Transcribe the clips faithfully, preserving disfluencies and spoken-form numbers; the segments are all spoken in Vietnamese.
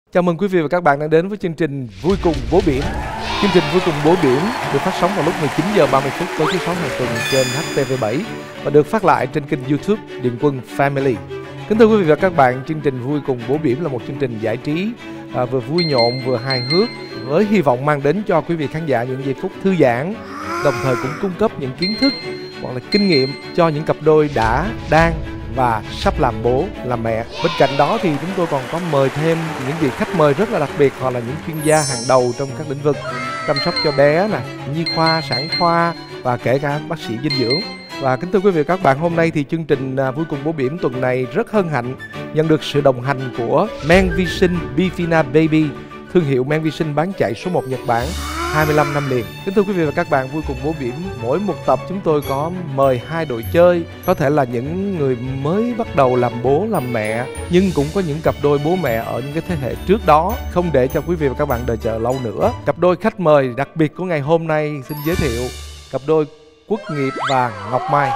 Chào mừng quý vị và các bạn đang đến với chương trình Vui Cùng Bố Biển. Chương trình Vui Cùng Bố Biển được phát sóng vào lúc mười chín giờ ba mươi phút tối thứ sáu hàng tuần trên H T V bảy và được phát lại trên kênh YouTube Điện Quân Family. Kính thưa quý vị và các bạn, chương trình Vui Cùng Bố Biển là một chương trình giải trí à, vừa vui nhộn vừa hài hước, với hy vọng mang đến cho quý vị khán giả những giây phút thư giãn, đồng thời cũng cung cấp những kiến thức hoặc là kinh nghiệm cho những cặp đôi đã, đang và sắp làm bố, làm mẹ. Bên cạnh đó thì chúng tôi còn có mời thêm những vị khách mời rất là đặc biệt, hoặc là những chuyên gia hàng đầu trong các lĩnh vực chăm sóc cho bé nè, nhi khoa, sản khoa và kể cả bác sĩ dinh dưỡng. Và kính thưa quý vị và các bạn, hôm nay thì chương trình Vui Cùng Bố Biển tuần này rất hân hạnh nhận được sự đồng hành của Menvision Bifina Baby, thương hiệu Menvision bán chạy số một Nhật Bản hai mươi lăm năm liền. Kính thưa quý vị và các bạn, Vui Cùng Bố Biển mỗi một tập chúng tôi có mời hai đội chơi, có thể là những người mới bắt đầu làm bố làm mẹ, nhưng cũng có những cặp đôi bố mẹ ở những cái thế hệ trước đó. Không để cho quý vị và các bạn đợi chờ lâu nữa, cặp đôi khách mời đặc biệt của ngày hôm nay xin giới thiệu cặp đôi Quốc Nghiệp và Ngọc Mai,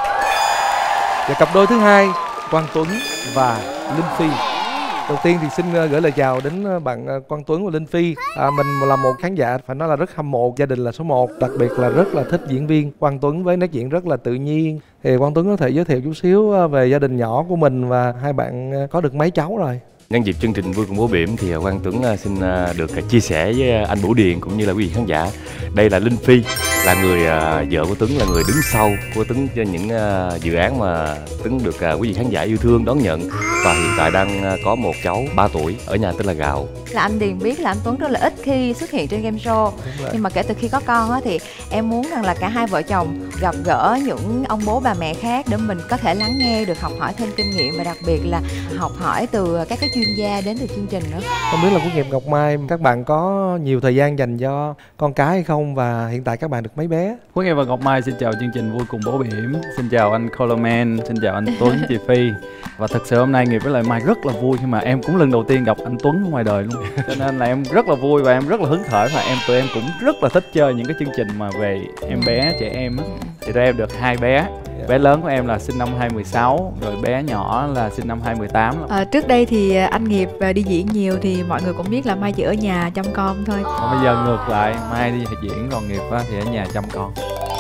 và cặp đôi thứ hai Quang Tuấn và Linh Phi. Đầu tiên thì xin gửi lời chào đến bạn Quang Tuấn và Linh Phi. à, Mình là một khán giả phải nói là rất hâm mộ gia đình là số một, đặc biệt là rất là thích diễn viên Quang Tuấn với nét diễn rất là tự nhiên. Thì Quang Tuấn có thể giới thiệu chút xíu về gia đình nhỏ của mình và hai bạn có được mấy cháu rồi? Nhân dịp chương trình Vui Cùng Bố Biển thì Quang Tuấn xin được chia sẻ với anh Bửu Điền cũng như là quý vị khán giả. Đây là Linh Phi, là người vợ của Tuấn, là người đứng sau của Tuấn cho những dự án mà Tuấn được quý vị khán giả yêu thương đón nhận. Và hiện tại đang có một cháu ba tuổi ở nhà tên là Gạo. Là anh Điền biết là anh Tuấn rất là ít khi xuất hiện trên game show, nhưng mà kể từ khi có con á, thì em muốn rằng là cả hai vợ chồng gặp gỡ những ông bố bà mẹ khác để mình có thể lắng nghe được, học hỏi thêm kinh nghiệm và đặc biệt là học hỏi từ các cái chuyên gia đến từ chương trình nữa. Không biết là Quốc Nghiệp, Ngọc Mai, các bạn có nhiều thời gian dành cho con cái hay không, và hiện tại các bạn được mấy bé? Quốc Nghiệp và Ngọc Mai xin chào chương trình Vui Cùng Bố Biển, xin chào anh Coleman, xin chào anh Tuấn, chị Phi. Và thật sự hôm nay Nghiệp với lại Mai rất là vui khi mà em cũng lần đầu tiên gặp anh Tuấn ngoài đời luôn, cho nên là em rất là vui và em rất là hứng khởi, và em tụi em cũng rất là thích chơi những cái chương trình mà về em bé, trẻ em á. Thì tụi em được hai bé. Bé lớn của em là sinh năm hai không một sáu, rồi bé nhỏ là sinh năm hai không một tám. À, trước đây thì anh Nghiệp đi diễn nhiều thì mọi người cũng biết là Mai chỉ ở nhà chăm con thôi. Còn bây giờ ngược lại, Mai đi diễn còn Nghiệp thì ở nhà chăm con.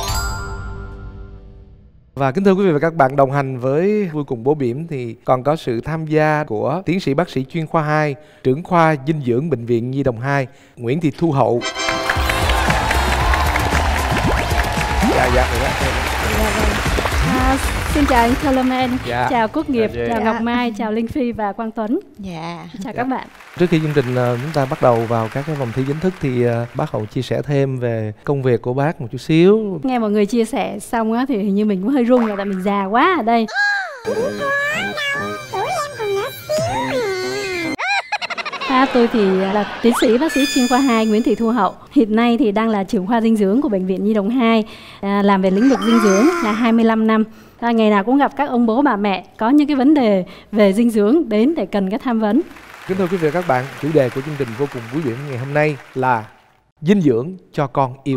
Và kính thưa quý vị và các bạn, đồng hành với Vui Cùng Bố Biển thì còn có sự tham gia của tiến sĩ bác sĩ chuyên khoa hai, trưởng khoa dinh dưỡng Bệnh viện Nhi Đồng hai, Nguyễn Thị Thu Hậu. Dạ, dạ, À, xin chào anh Coleman, dạ. Chào Quốc Nghiệp, dạ, chào dạ. Ngọc Mai, chào Linh Phi và Quang Tuấn. Dạ. Chào dạ. các bạn. Trước khi chương trình chúng ta bắt đầu vào các cái vòng thi chính thức thì bác Hậu chia sẻ thêm về công việc của bác một chút xíu. Nghe mọi người chia sẻ xong á thì hình như mình cũng hơi run rồi, tại mình già quá ở đây. À, tôi thì là tiến sĩ bác sĩ chuyên khoa hai Nguyễn Thị Thu Hậu. Hiện nay thì đang là trưởng khoa dinh dưỡng của Bệnh viện Nhi Đồng hai, à, làm về lĩnh vực dinh dưỡng là hai mươi lăm năm. À, ngày nào cũng gặp các ông bố bà mẹ có những cái vấn đề về dinh dưỡng đến để cần cái tham vấn. Kính thưa quý vị và các bạn, chủ đề của chương trình Vô Cùng Vui Biển ngày hôm nay là dinh dưỡng cho con yêu.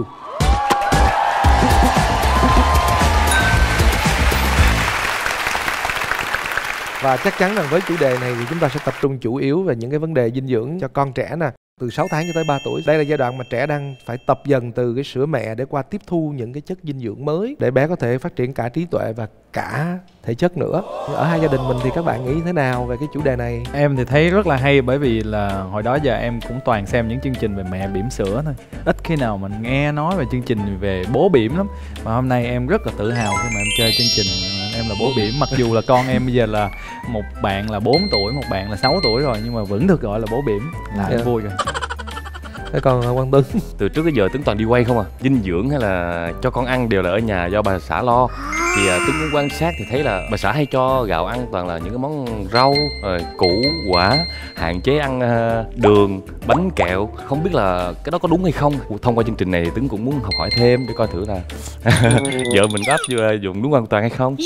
Và chắc chắn rằng với chủ đề này thì chúng ta sẽ tập trung chủ yếu về những cái vấn đề dinh dưỡng cho con trẻ nè, từ sáu tháng cho tới ba tuổi. Đây là giai đoạn mà trẻ đang phải tập dần từ cái sữa mẹ để qua tiếp thu những cái chất dinh dưỡng mới để bé có thể phát triển cả trí tuệ và cả thể chất nữa. Ở hai gia đình mình thì các bạn nghĩ thế nào về cái chủ đề này? Em thì thấy rất là hay, bởi vì là hồi đó giờ em cũng toàn xem những chương trình về mẹ bỉm sữa thôi, ít khi nào mình nghe nói về chương trình về bố bỉm lắm. Và hôm nay em rất là tự hào khi mà em chơi chương trình em là bố bỉm, mặc dù là con em bây giờ là một bạn là bốn tuổi, một bạn là sáu tuổi rồi, nhưng mà vẫn được gọi là bố bỉm là em vui rồi. Thế còn Quang Tuấn? Từ trước tới giờ Tuấn toàn đi quay không à. Dinh dưỡng hay là cho con ăn đều là ở nhà do bà xã lo. Thì Tuấn cũng quan sát thì thấy là bà xã hay cho Gạo ăn toàn là những cái món rau, rồi củ quả, hạn chế ăn đường, bánh kẹo. Không biết là cái đó có đúng hay không. Thông qua chương trình này Tuấn cũng muốn học hỏi thêm để coi thử là vợ mình có áp dụng đúng hoàn toàn hay không.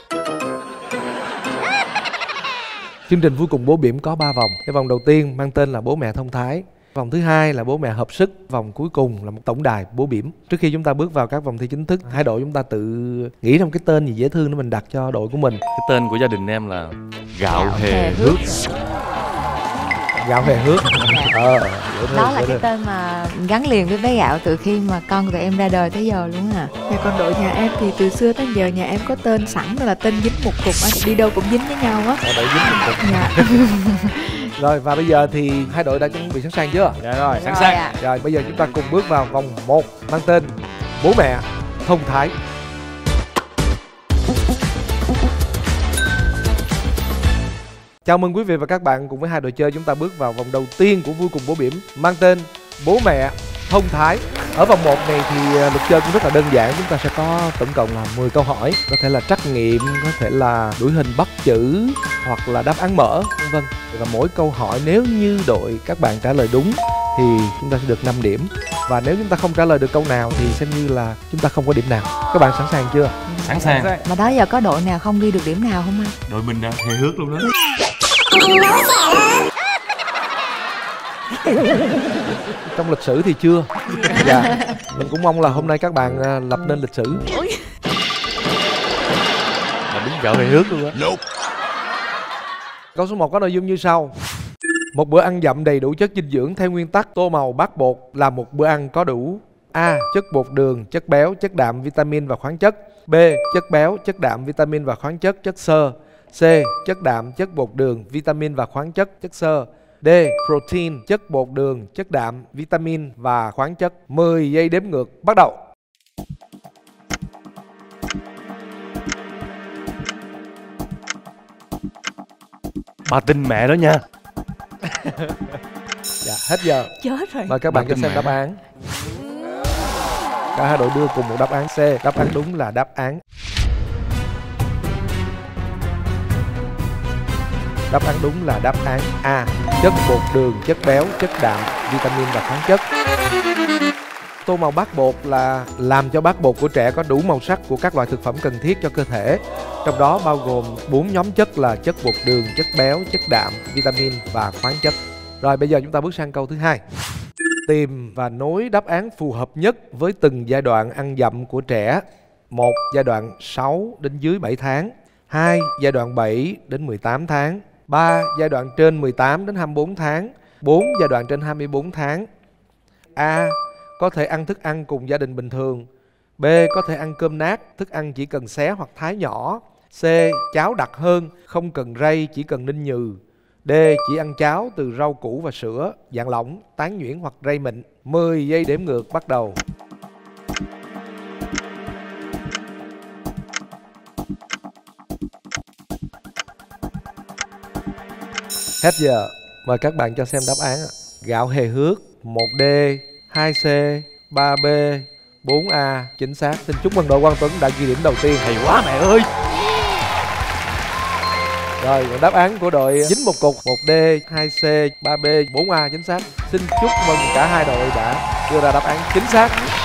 Chương trình Vui Cùng Bố Biển có ba vòng. Cái vòng đầu tiên mang tên là Bố Mẹ Thông Thái. Vòng thứ hai là Bố Mẹ Hợp Sức. Vòng cuối cùng là một tổng đài bố bỉm. Trước khi chúng ta bước vào các vòng thi chính thức, hai đội chúng ta tự nghĩ ra một cái tên gì dễ thương để mình đặt cho đội của mình. Cái tên của gia đình em là Gạo Hề Hước. Gạo hề hước. Ờ, đó là cái tên mà gắn liền với bé Gạo từ khi mà con của tụi em ra đời tới giờ luôn à. Dạ, còn đội nhà em thì từ xưa tới giờ nhà em có tên sẵn là tên dính một cục, anh đi đâu cũng dính với nhau á. Đội dính một cục. Dạ. Rồi và bây giờ thì hai đội đã chuẩn bị sẵn sàng chưa? Dạ rồi, sẵn Rồi sàng. ạ. Rồi bây giờ chúng ta cùng bước vào vòng một mang tên Bố mẹ thông thái. Chào mừng quý vị và các bạn cùng với hai đội chơi chúng ta bước vào vòng đầu tiên của Vui Cùng Bố Bỉm mang tên Bố mẹ thông thái. Ở vòng một này thì luật chơi cũng rất là đơn giản, chúng ta sẽ có tổng cộng là mười câu hỏi, có thể là trắc nghiệm, có thể là đuổi hình bắt chữ hoặc là đáp án mở vân vân. Và mỗi câu hỏi nếu như đội các bạn trả lời đúng thì chúng ta sẽ được năm điểm. Và nếu chúng ta không trả lời được câu nào thì xem như là chúng ta không có điểm nào. Các bạn sẵn sàng chưa? Sẵn sàng. Mà đó giờ có đội nào không ghi được điểm nào không anh? Đội mình đã hề hước luôn đó. Trong lịch sử thì chưa. Dạ. Mình cũng mong là hôm nay các bạn à, lập nên lịch sử. Là đúng gạo hề hước luôn á. Câu số một có nội dung như sau. Một bữa ăn dặm đầy đủ chất dinh dưỡng theo nguyên tắc tô màu bát bột là một bữa ăn có đủ: A. Chất bột đường, chất béo, chất đạm, vitamin và khoáng chất. B. Chất béo, chất đạm, vitamin và khoáng chất, chất xơ. C. Chất đạm, chất bột đường, vitamin và khoáng chất, chất xơ. D. Protein, chất bột đường, chất đạm, vitamin và khoáng chất. mười giây đếm ngược, bắt đầu. Bà tin mẹ đó nha. Dạ, hết giờ. Chết rồi. Mời các bạn cho xem đáp án. Cả hai đội đưa cùng một đáp án. C. Đáp án đúng là đáp án Đáp án đúng là đáp án A. Chất bột đường, chất béo, chất đạm, vitamin và khoáng chất. Tô màu bát bột là làm cho bát bột của trẻ có đủ màu sắc của các loại thực phẩm cần thiết cho cơ thể. Trong đó bao gồm bốn nhóm chất là chất bột đường, chất béo, chất đạm, vitamin và khoáng chất. Rồi bây giờ chúng ta bước sang câu thứ hai. Tìm và nối đáp án phù hợp nhất với từng giai đoạn ăn dặm của trẻ. Một. Giai đoạn sáu đến dưới bảy tháng. Hai. Giai đoạn bảy đến mười tám tháng. Ba. Giai đoạn trên mười tám đến hai mươi bốn tháng. Bốn. Giai đoạn trên hai mươi bốn tháng. A. Có thể ăn thức ăn cùng gia đình bình thường. B. Có thể ăn cơm nát, thức ăn chỉ cần xé hoặc thái nhỏ. C. Cháo đặc hơn, không cần rây, chỉ cần ninh nhừ. D. Chỉ ăn cháo từ rau củ và sữa, dạng lỏng, tán nhuyễn hoặc rây mịn. mười giây đếm ngược, bắt đầu. Hết giờ. Mời các bạn cho xem đáp án. Gạo hề hước. Một D, hai C, ba B, bốn A. Chính xác. Xin chúc mừng đội Quang Tuấn đã ghi điểm đầu tiên. Hay quá mẹ ơi. Rồi, đáp án của đội dính một cục. Một D, hai C, ba B, bốn A. Chính xác. Xin chúc mừng cả hai đội đã đưa ra đáp án chính xác.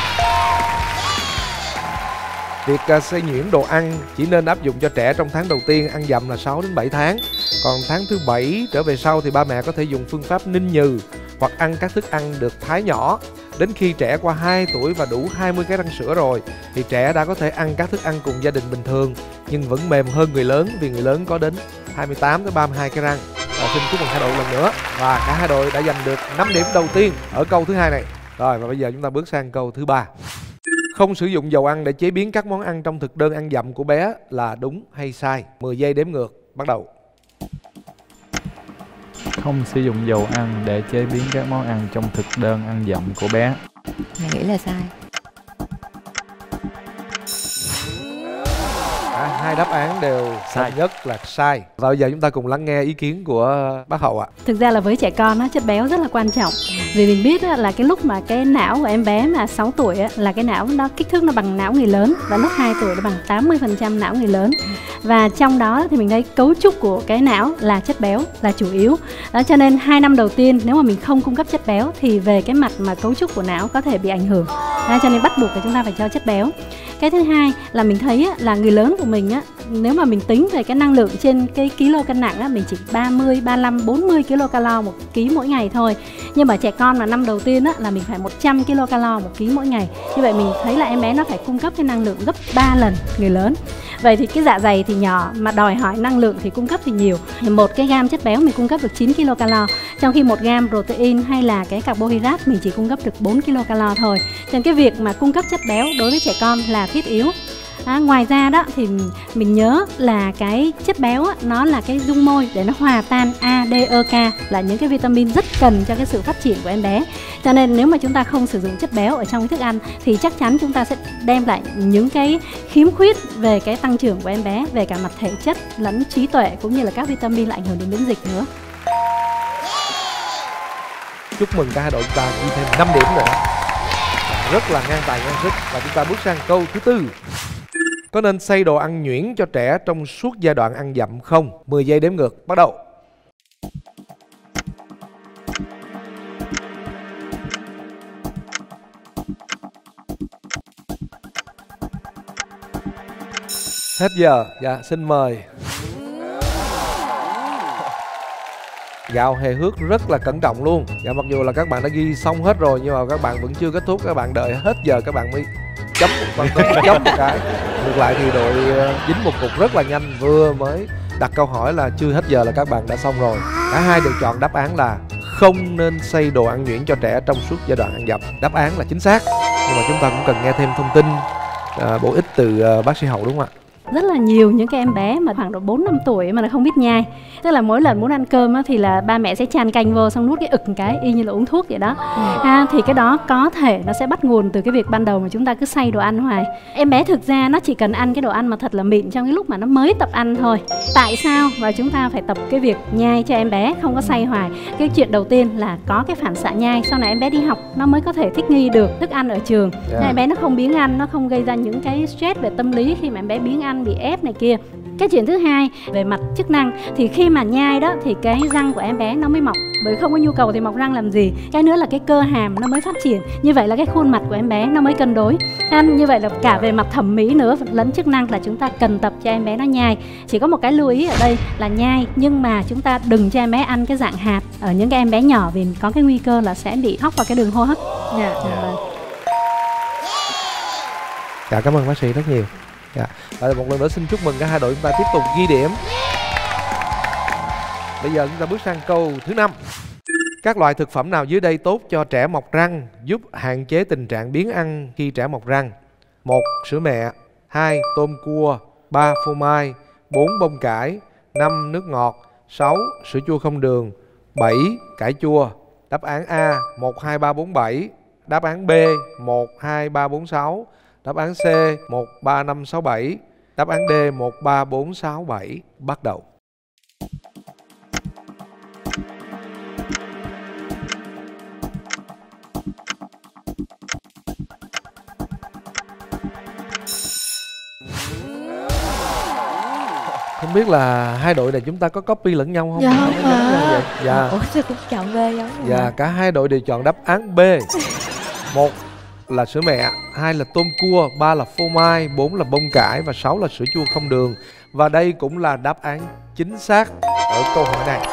Việc uh, xay nhuyễn đồ ăn chỉ nên áp dụng cho trẻ trong tháng đầu tiên ăn dặm là sáu đến bảy tháng. Còn tháng thứ bảy trở về sau thì ba mẹ có thể dùng phương pháp ninh nhừ hoặc ăn các thức ăn được thái nhỏ. Đến khi trẻ qua hai tuổi và đủ hai mươi cái răng sữa rồi thì trẻ đã có thể ăn các thức ăn cùng gia đình bình thường, nhưng vẫn mềm hơn người lớn vì người lớn có đến hai mươi tám tới ba mươi hai cái răng. Và xin chúc mừng hai đội lần nữa. Và cả hai đội đã giành được năm điểm đầu tiên ở câu thứ hai này. Rồi và bây giờ chúng ta bước sang câu thứ ba. Không sử dụng dầu ăn để chế biến các món ăn trong thực đơn ăn dặm của bé là đúng hay sai? mười giây đếm ngược, bắt đầu. Không sử dụng dầu ăn để chế biến các món ăn trong thực đơn ăn dặm của bé. Mày nghĩ là sai. À, hai đáp án đều sai nhất là sai. Và bây giờ chúng ta cùng lắng nghe ý kiến của bác Hậu ạ. Thực ra là với trẻ con á, chất béo rất là quan trọng. Vì mình biết á, là cái lúc mà cái não của em bé mà sáu tuổi á, là cái não nó kích thước nó bằng não người lớn, và lúc hai tuổi nó bằng tám mươi phần trăm não người lớn. Và trong đó thì mình thấy cấu trúc của cái não là chất béo là chủ yếu. Đó, cho nên hai năm đầu tiên nếu mà mình không cung cấp chất béo thì về cái mặt mà cấu trúc của não có thể bị ảnh hưởng. Đó, cho nên bắt buộc là chúng ta phải cho chất béo. Cái thứ hai là mình thấy á, là người lớn của mình á, nếu mà mình tính về cái năng lượng trên cái kilo cân nặng á, mình chỉ ba mươi, ba mươi lăm, bốn mươi kilocalo một ký mỗi ngày thôi. Nhưng mà trẻ con mà năm đầu tiên á, là mình phải một trăm kilocalo một ký mỗi ngày. Như vậy mình thấy là em bé nó phải cung cấp cái năng lượng gấp ba lần người lớn. Vậy thì cái dạ dày thì nhỏ mà đòi hỏi năng lượng thì cung cấp thì nhiều. Một cái gam chất béo mình cung cấp được chín kilocalo, trong khi một gam protein hay là cái carbohydrate mình chỉ cung cấp được bốn kilocalo thôi. Cho nên cái việc mà cung cấp chất béo đối với trẻ con là thiết yếu. À, ngoài ra đó thì mình nhớ là cái chất béo á, nó là cái dung môi để nó hòa tan A, D, E, K, là những cái vitamin rất cần cho cái sự phát triển của em bé. Cho nên nếu mà chúng ta không sử dụng chất béo ở trong cái thức ăn thì chắc chắn chúng ta sẽ đem lại những cái khiếm khuyết về cái tăng trưởng của em bé, về cả mặt thể chất lẫn trí tuệ, cũng như là các vitamin lại ảnh hưởng đến miễn dịch nữa. Chúc mừng cả hai đội, chúng ta ghi thêm năm điểm nữa, rất là ngang tài ngang sức. Và chúng ta bước sang câu thứ tư. Có nên xay đồ ăn nhuyễn cho trẻ trong suốt giai đoạn ăn dặm không? mười giây đếm ngược, bắt đầu. Hết giờ, dạ xin mời. Gạo hề hước rất là cẩn trọng luôn. Dạ mặc dù là các bạn đã ghi xong hết rồi nhưng mà các bạn vẫn chưa kết thúc, các bạn đợi hết giờ các bạn mới chấm một con chấm một cái. Ngược lại thì đội dính một cục rất là nhanh, vừa mới đặt câu hỏi là chưa hết giờ là các bạn đã xong rồi. Cả hai đều chọn đáp án là không nên xay đồ ăn nhuyễn cho trẻ trong suốt giai đoạn ăn dặm. Đáp án là chính xác, nhưng mà chúng ta cũng cần nghe thêm thông tin uh, bổ ích từ uh, bác sĩ Hậu, đúng không ạ? Rất là nhiều những cái em bé mà khoảng độ bốn năm tuổi mà nó không biết nhai. Tức là mỗi lần muốn ăn cơm á, thì là ba mẹ sẽ chan canh vô xong nuốt cái ực cái y như là uống thuốc vậy đó. Ừ. À, thì cái đó có thể nó sẽ bắt nguồn từ cái việc ban đầu mà chúng ta cứ xay đồ ăn hoài. Em bé thực ra nó chỉ cần ăn cái đồ ăn mà thật là mịn trong cái lúc mà nó mới tập ăn thôi. Tại sao mà chúng ta phải tập cái việc nhai cho em bé, không có xay hoài? Cái chuyện đầu tiên là có cái phản xạ nhai, sau này em bé đi học nó mới có thể thích nghi được thức ăn ở trường. Yeah. Em bé nó không biếng ăn, nó không gây ra những cái stress về tâm lý khi mà em bé biếng ăn, bị ép này kia. Cái chuyện thứ hai về mặt chức năng thì khi mà nhai đó thì cái răng của em bé nó mới mọc, bởi không có nhu cầu thì mọc răng làm gì. Cái nữa là cái cơ hàm nó mới phát triển, như vậy là cái khuôn mặt của em bé nó mới cân đối. Nên như vậy là cả về mặt thẩm mỹ nữa lẫn chức năng là chúng ta cần tập cho em bé nó nhai. Chỉ có một cái lưu ý ở đây là nhai, nhưng mà chúng ta đừng cho em bé ăn cái dạng hạt ở những cái em bé nhỏ, vì có cái nguy cơ là sẽ bị hóc vào cái đường hô hấp. Dạ. Yeah. Yeah. Dạ, cảm ơn bác sĩ rất nhiều. Dạ. Và một lần nữa xin chúc mừng cả hai đội, chúng ta tiếp tục ghi điểm. Bây giờ chúng ta bước sang câu thứ năm. Các loại thực phẩm nào dưới đây tốt cho trẻ mọc răng, giúp hạn chế tình trạng biếng ăn khi trẻ mọc răng? Một, sữa mẹ. Hai, tôm cua. Ba, phô mai. Bốn, bông cải. Năm, nước ngọt. Sáu, sữa chua không đường. Bảy, cải chua. Đáp án A, một, hai, ba, bốn, bảy. Đáp án B, một, hai, ba, bốn, sáu. Đáp án C, một, ba, năm, sáu, bảy. Đáp án D, một, ba, bốn, sáu, bảy. Bắt đầu. Không biết là hai đội này chúng ta có copy lẫn nhau không? Dạ không ạ. Dạ. Ủa sao cũng chọn B giống rồi. Dạ, cả hai đội đều chọn đáp án B. Một là sữa mẹ, hai là tôm cua, ba là phô mai, bốn là bông cải và sáu là sữa chua không đường. Và đây cũng là đáp án chính xác ở câu hỏi này.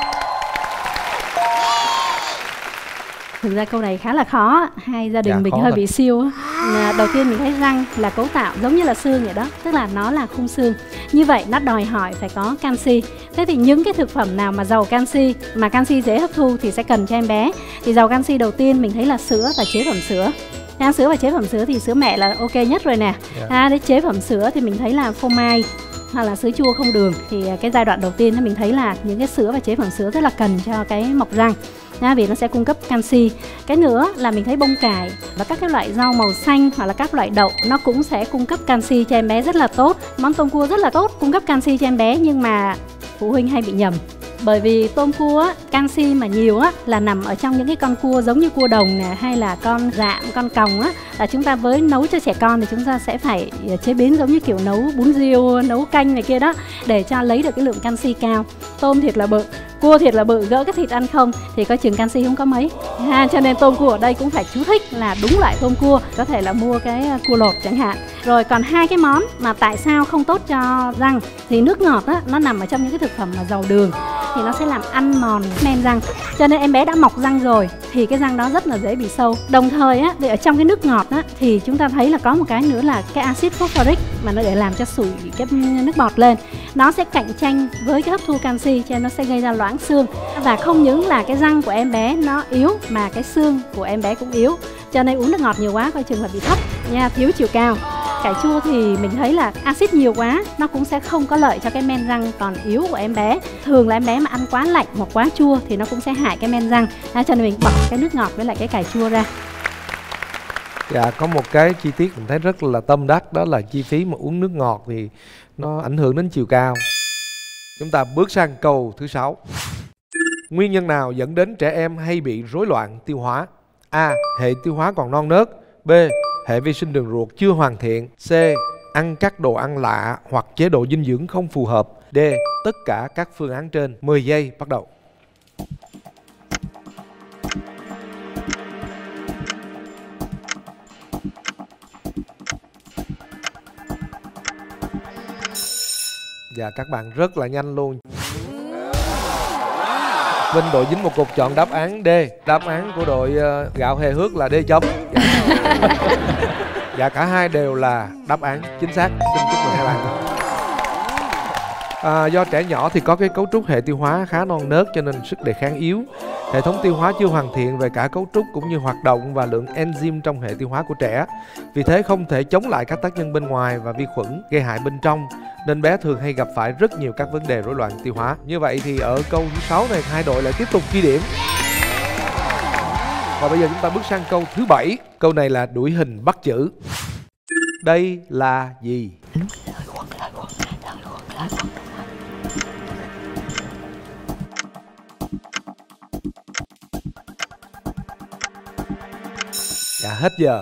Thực ra câu này khá là khó, hai gia đình Dạ, mình hơi thật. bị siêu á. Đầu tiên mình thấy răng là cấu tạo giống như là xương vậy đó, tức là nó là khung xương. Như vậy nó đòi hỏi phải có canxi. Thế thì những cái thực phẩm nào mà giàu canxi, mà canxi dễ hấp thu thì sẽ cần cho em bé. Thì giàu canxi đầu tiên mình thấy là sữa và chế phẩm sữa. À, sữa và chế phẩm sữa thì sữa mẹ là ok nhất rồi nè. Yeah. À, để chế phẩm sữa thì mình thấy là phô mai hoặc là sữa chua không đường. Thì cái giai đoạn đầu tiên thì mình thấy là những cái sữa và chế phẩm sữa rất là cần cho cái mọc răng. À, vì nó sẽ cung cấp canxi. Cái nữa là mình thấy bông cải và các cái loại rau màu xanh hoặc là các loại đậu nó cũng sẽ cung cấp canxi cho em bé rất là tốt. Món tôm cua rất là tốt, cung cấp canxi cho em bé, nhưng mà phụ huynh hay bị nhầm. Bởi vì tôm cua á, canxi mà nhiều á là nằm ở trong những cái con cua giống như cua đồng nè, hay là con rạm, con còng á, là chúng ta với nấu cho trẻ con thì chúng ta sẽ phải chế biến giống như kiểu nấu bún riêu, nấu canh này kia đó, để cho lấy được cái lượng canxi cao. Tôm thiệt là bự, Cua thiệt là bự, gỡ cái thịt ăn không thì coi chừng canxi không có mấy ha. Cho nên tôm cua ở đây cũng phải chú thích là đúng loại tôm cua, có thể là mua cái cua lột chẳng hạn. Rồi còn hai cái món mà tại sao không tốt cho răng thì nước ngọt á, nó nằm ở trong những cái thực phẩm mà giàu đường thì nó sẽ làm ăn mòn men răng. Cho nên em bé đã mọc răng rồi thì cái răng đó rất là dễ bị sâu. Đồng thời á, thì ở trong cái nước ngọt á thì chúng ta thấy là có một cái nữa là cái axit phosphoric mà nó để làm cho sủi cái nước bọt lên. Nó sẽ cạnh tranh với cái hấp thu canxi, cho nên nó sẽ gây ra loãng xương. Và không những là cái răng của em bé nó yếu mà cái xương của em bé cũng yếu. Cho nên uống nước ngọt nhiều quá coi chừng là bị thấp nha, thiếu chiều cao. Cải chua thì mình thấy là axit nhiều quá nó cũng sẽ không có lợi cho cái men răng còn yếu của em bé. Thường là em bé mà ăn quá lạnh hoặc quá chua thì nó cũng sẽ hại cái men răng. À, cho nên mình bỏ cái nước ngọt với lại cái cải chua ra. Dạ, có một cái chi tiết mình thấy rất là tâm đắc, đó là chi phí mà uống nước ngọt thì nó ảnh hưởng đến chiều cao. Chúng ta bước sang câu thứ sáu. Nguyên nhân nào dẫn đến trẻ em hay bị rối loạn tiêu hóa? A. Hệ tiêu hóa còn non nớt. B. Hệ vi sinh đường ruột chưa hoàn thiện. C. Ăn các đồ ăn lạ hoặc chế độ dinh dưỡng không phù hợp. D. Tất cả các phương án trên. mười giây bắt đầu. Dạ, các bạn rất là nhanh luôn. Vinh đội dính một cục chọn đáp án D. Đáp án của đội uh, gạo hề hước là D chấm. Dạ, cả hai đều là đáp án chính xác. Xin chúc mừng hai bạn. À, do trẻ nhỏ thì có cái cấu trúc hệ tiêu hóa khá non nớt cho nên sức đề kháng yếu. Hệ thống tiêu hóa chưa hoàn thiện về cả cấu trúc cũng như hoạt động và lượng enzyme trong hệ tiêu hóa của trẻ. Vì thế không thể chống lại các tác nhân bên ngoài và vi khuẩn gây hại bên trong, nên bé thường hay gặp phải rất nhiều các vấn đề rối loạn tiêu hóa. Như vậy thì ở câu thứ sáu này hai đội lại tiếp tục ghi điểm. Và bây giờ chúng ta bước sang câu thứ bảy. Câu này là đuổi hình bắt chữ. Đây là gì? Dạ, hết giờ.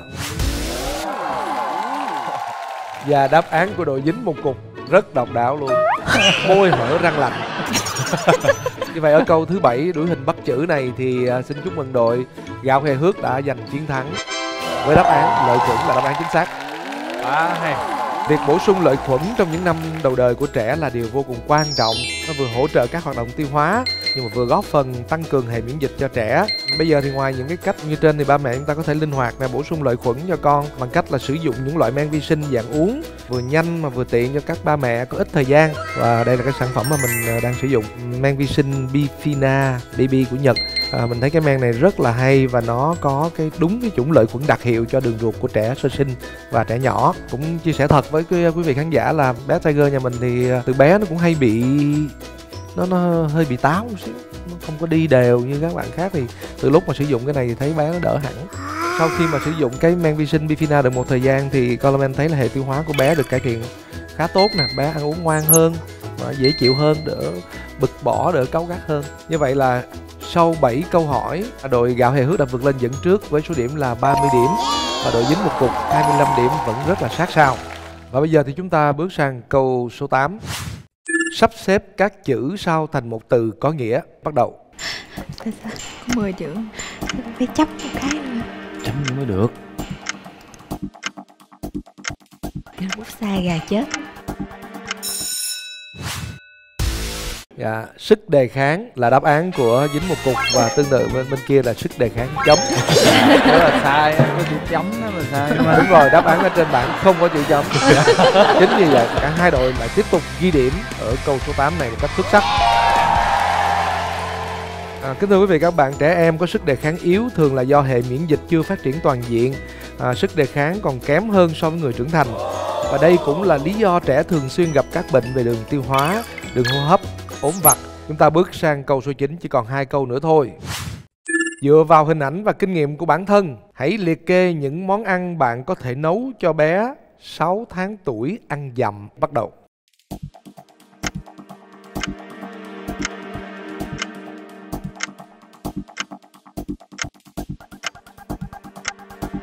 Và đáp án của đội dính một cục rất độc đáo luôn. Môi hở răng lạnh. Như vậy ở câu thứ bảy đuổi hình bắt chữ này thì uh, xin chúc mừng đội gạo hề hước đã giành chiến thắng với đáp án lợi khuẩn là đáp án chính xác. À, hay. Việc bổ sung lợi khuẩn trong những năm đầu đời của trẻ là điều vô cùng quan trọng. Nó vừa hỗ trợ các hoạt động tiêu hóa nhưng mà vừa góp phần tăng cường hệ miễn dịch cho trẻ. Bây giờ thì ngoài những cái cách như trên thì ba mẹ chúng ta có thể linh hoạt là bổ sung lợi khuẩn cho con bằng cách là sử dụng những loại men vi sinh dạng uống, vừa nhanh mà vừa tiện cho các ba mẹ có ít thời gian. Và đây là cái sản phẩm mà mình đang sử dụng, men vi sinh Bifina Baby của Nhật. À, mình thấy cái men này rất là hay và nó có cái đúng cái chủng lợi khuẩn đặc hiệu cho đường ruột của trẻ sơ sinh và trẻ nhỏ. Cũng chia sẻ thật với quý, quý vị khán giả là bé Tiger nhà mình thì từ bé nó cũng hay bị nó nó hơi bị táo một xíu, nó không có đi đều như các bạn khác. Thì từ lúc mà sử dụng cái này thì thấy bé nó đỡ hẳn. Sau khi mà sử dụng cái men vi sinh Bifina được một thời gian thì Coleman thấy là hệ tiêu hóa của bé được cải thiện khá tốt nè, bé ăn uống ngoan hơn và dễ chịu hơn, đỡ bực bõ, đỡ cáu gắt hơn. Như vậy là sau bảy câu hỏi, đội gạo hề hước đã vượt lên dẫn trước với số điểm là ba mươi điểm và đội dính một cục hai mươi lăm điểm vẫn rất là sát sao. Và bây giờ thì chúng ta bước sang câu số tám. Sắp xếp các chữ sau thành một từ có nghĩa. Bắt đầu. Có mười chữ, phải chấp một cái nữa. Chấm mới được. Bút sai gà chết. Dạ, sức đề kháng là đáp án của dính một cục và tương tự bên bên kia là sức đề kháng chấm. Đó là sai, có chữ chấm đó là sai. Nhưng mà đúng rồi, đáp án ở trên bảng không có chữ chấm. Chính vì vậy cả hai đội lại tiếp tục ghi điểm ở câu số tám này một cách xuất sắc. À, kính thưa quý vị các bạn, trẻ em có sức đề kháng yếu thường là do hệ miễn dịch chưa phát triển toàn diện, à, sức đề kháng còn kém hơn so với người trưởng thành. Và đây cũng là lý do trẻ thường xuyên gặp các bệnh về đường tiêu hóa, đường hô hấp, ốm vặt. Chúng ta bước sang câu số chín, chỉ còn hai câu nữa thôi. Dựa vào hình ảnh và kinh nghiệm của bản thân, hãy liệt kê những món ăn bạn có thể nấu cho bé sáu tháng tuổi ăn dặm. Bắt đầu.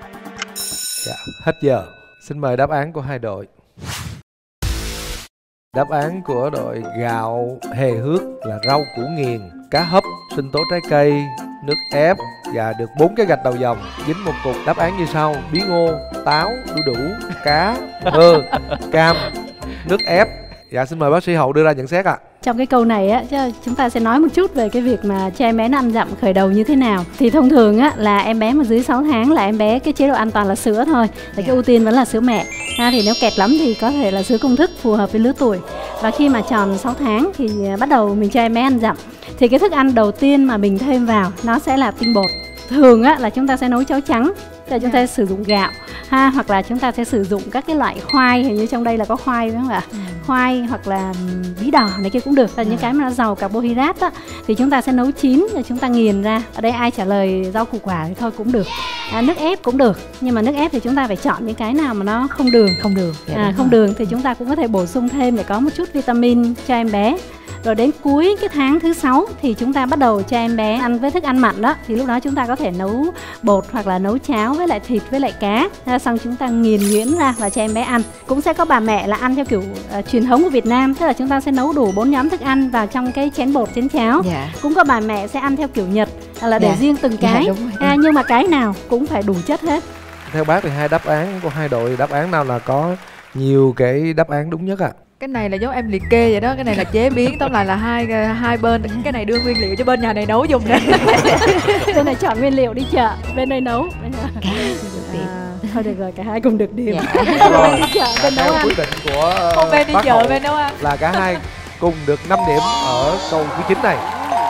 Dạ, hết giờ. Xin mời đáp án của hai đội. Đáp án của đội gạo hề hước là rau củ nghiền, cá hấp, sinh tố trái cây, nước ép và được bốn cái gạch đầu dòng dính một cục. Đáp án như sau: bí ngô, táo, đu đủ, cá, bơ, cam, nước ép. Dạ xin mời bác sĩ Hậu đưa ra nhận xét ạ. À. Trong cái câu này á, chúng ta sẽ nói một chút về cái việc mà cho em bé nó ăn dặm khởi đầu như thế nào. Thì thông thường á là em bé mà dưới sáu tháng là em bé cái chế độ an toàn là sữa thôi, là cái ưu tiên vẫn là sữa mẹ. Ha, thì nếu kẹt lắm thì có thể là sữa công thức phù hợp với lứa tuổi. Và khi mà tròn sáu tháng thì bắt đầu mình cho em bé ăn dặm. Thì cái thức ăn đầu tiên mà mình thêm vào nó sẽ là tinh bột. Thường á là chúng ta sẽ nấu cháo trắng, là chúng ta sử dụng gạo ha, hoặc là chúng ta sẽ sử dụng các cái loại khoai, hình như trong đây là có khoai đúng không ạ? Ừ. Khoai hoặc là bí đỏ này kia cũng được, là ừ. những cái mà nó giàu carbohydrate á, thì chúng ta sẽ nấu chín rồi chúng ta nghiền ra. Ở đây ai trả lời rau củ quả thì thôi cũng được. À, nước ép cũng được, nhưng mà nước ép thì chúng ta phải chọn những cái nào mà nó không đường, không đường, à, không đường thì chúng ta cũng có thể bổ sung thêm để có một chút vitamin cho em bé. Rồi đến cuối cái tháng thứ sáu thì chúng ta bắt đầu cho em bé ăn với thức ăn mặn đó. Thì lúc đó chúng ta có thể nấu bột hoặc là nấu cháo với lại thịt với lại cá. Xong chúng ta nghiền nhuyễn ra và cho em bé ăn. Cũng sẽ có bà mẹ là ăn theo kiểu uh, truyền thống của Việt Nam. Tức là chúng ta sẽ nấu đủ bốn nhóm thức ăn vào trong cái chén bột, chén cháo. Yeah. Cũng có bà mẹ sẽ ăn theo kiểu Nhật, là để yeah. riêng từng cái. Yeah, đúng rồi. À, nhưng mà cái nào cũng phải đủ chất hết. Theo bác thì hai đáp án của hai đội, đáp án nào là có nhiều cái đáp án đúng nhất ạ? À? Cái này là giống em liệt kê vậy đó, cái này là chế biến, tóm lại là hai hai bên, cái này đưa nguyên liệu cho bên nhà này nấu dùng nè. Bên này chọn nguyên liệu đi chợ, bên đây nấu. À, thôi được rồi, cả hai cùng được điểm. Dạ. Bên đi chợ, bên nấu ăn. Quyết định của không bên đi chợ, bên nấu ăn là cả hai cùng được năm điểm ở câu thứ chín này.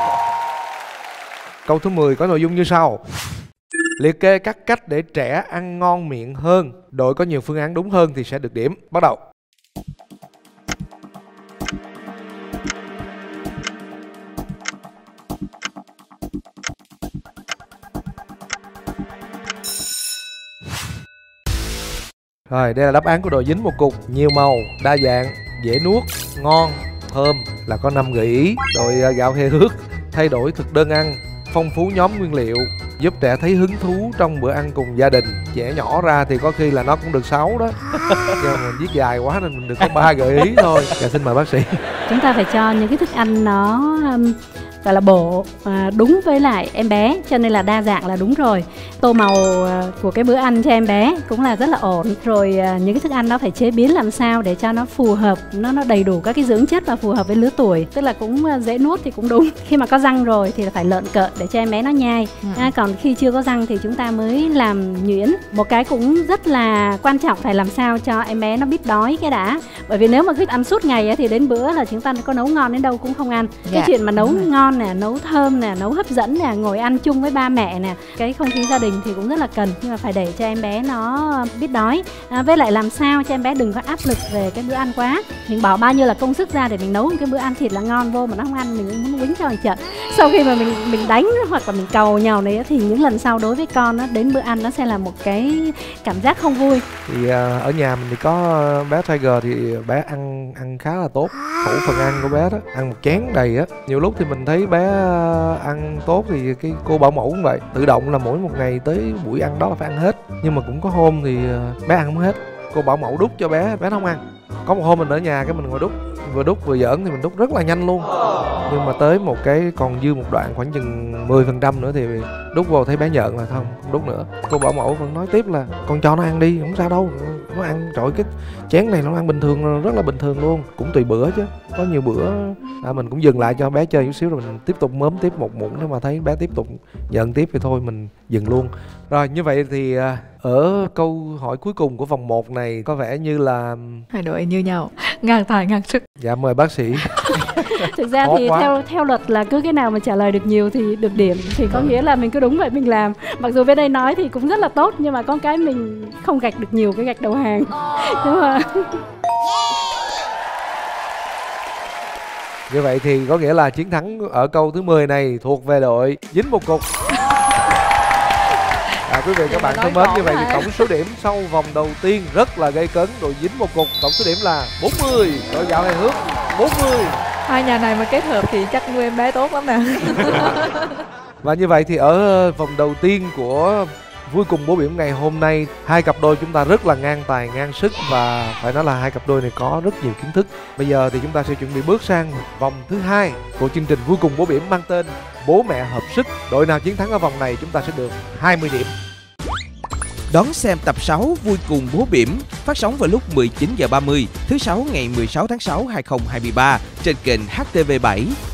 Câu thứ mười có nội dung như sau: liệt kê các cách để trẻ ăn ngon miệng hơn. Đội có nhiều phương án đúng hơn thì sẽ được điểm. Bắt đầu. Rồi, đây là đáp án của đội dính một cục. Nhiều màu, đa dạng, dễ nuốt, ngon, thơm là có năm gợi ý. Đội gạo hề hước thay đổi thực đơn ăn, phong phú nhóm nguyên liệu, giúp trẻ thấy hứng thú trong bữa ăn cùng gia đình. Trẻ nhỏ ra thì có khi là nó cũng được sáu đó. Nhưng mà mình viết dài quá nên mình được có ba gợi ý thôi. Dạ, xin mời bác sĩ. Chúng ta phải cho những cái thức ăn nó um, gọi là bổ, à, đúng với lại em bé, cho nên là đa dạng là đúng rồi. Tô màu à, của cái bữa ăn cho em bé cũng là rất là ổn. Rồi à, những cái thức ăn đó phải chế biến làm sao để cho nó phù hợp, nó nó đầy đủ các cái dưỡng chất và phù hợp với lứa tuổi. Tức là cũng à, dễ nuốt thì cũng đúng. Khi mà có răng rồi thì phải lợn cợn để cho em bé nó nhai. À, còn khi chưa có răng thì chúng ta mới làm nhuyễn. Một cái cũng rất là quan trọng, phải làm sao cho em bé nó biết đói cái đã. Bởi vì nếu mà cứ ăn suốt ngày ấy, thì đến bữa là chúng ta có nấu ngon đến đâu cũng không ăn. Dạ. Cái chuyện mà nấu ngon nè, nấu thơm nè, nấu hấp dẫn nè, ngồi ăn chung với ba mẹ nè, cái không khí gia đình thì cũng rất là cần, nhưng mà phải để cho em bé nó biết đói. À, với lại làm sao cho em bé đừng có áp lực về cái bữa ăn quá. Mình bỏ bao nhiêu là công sức ra để mình nấu một cái bữa ăn thịt là ngon vô mà nó không ăn, mình cũng muốn quýnh cho một trận. Sau khi mà mình mình đánh hoặc là mình cầu nhàu này thì những lần sau đối với con nó đến bữa ăn nó sẽ là một cái cảm giác không vui. Thì à, ở nhà mình thì có bé Tiger thì bé ăn ăn khá là tốt. Khẩu phần ăn của bé đó, ăn một chén đầy á. Nhiều lúc thì mình thấy bé ăn tốt thì cái cô bảo mẫu cũng vậy, tự động là mỗi một ngày tới buổi ăn đó là phải ăn hết. Nhưng mà cũng có hôm thì bé ăn không hết, cô bảo mẫu đút cho bé, bé không ăn. Có một hôm mình ở nhà cái mình ngồi đút, vừa đút vừa giỡn thì mình đút rất là nhanh luôn. Nhưng mà tới một cái còn dư một đoạn khoảng chừng mười phần trăm nữa thì đút vô thấy bé nhợn là không, không đút nữa. Cô bảo mẫu vẫn nói tiếp là con cho nó ăn đi, không sao đâu, nó ăn trời cái chén này nó ăn bình thường, rất là bình thường luôn. Cũng tùy bữa chứ, có nhiều bữa à, mình cũng dừng lại cho bé chơi chút xíu rồi mình tiếp tục mớm tiếp một muỗng. Nếu mà thấy bé tiếp tục nhợn tiếp thì thôi mình dừng luôn. Rồi như vậy thì ở câu hỏi cuối cùng của vòng một này có vẻ như là hai đội như nhau, ngang tài ngang sức. Dạ mời bác sĩ. Thực ra thì theo theo luật là cứ cái nào mà trả lời được nhiều thì được điểm, thì có nghĩa là mình cứ đúng vậy mình làm. Mặc dù bên đây nói thì cũng rất là tốt nhưng mà con cái mình không gạch được nhiều cái gạch đầu hàng. Đúng không? Như vậy thì có nghĩa là chiến thắng ở câu thứ mười này thuộc về đội dính một cục. À, quý vị các bạn thân mến, như vậy thì tổng số điểm sau vòng đầu tiên rất là gây cấn. Đội dính một cục tổng số điểm là bốn mươi, đội gạo hề hước bốn mươi. Hai nhà này mà kết hợp thì chắc nuôi em bé tốt lắm nè. Và như vậy thì ở vòng đầu tiên của Vui cùng bố bỉm ngày hôm nay, hai cặp đôi chúng ta rất là ngang tài ngang sức và phải nói là hai cặp đôi này có rất nhiều kiến thức. Bây giờ thì chúng ta sẽ chuẩn bị bước sang vòng thứ hai của chương trình Vui cùng bố bỉm mang tên Bố mẹ hợp sức. Đội nào chiến thắng ở vòng này chúng ta sẽ được hai mươi điểm. Đón xem tập sáu Vui cùng bố bỉm phát sóng vào lúc mười chín giờ ba mươi thứ sáu ngày mười sáu tháng sáu hai nghìn không trăm hai mươi ba trên kênh H T V bảy.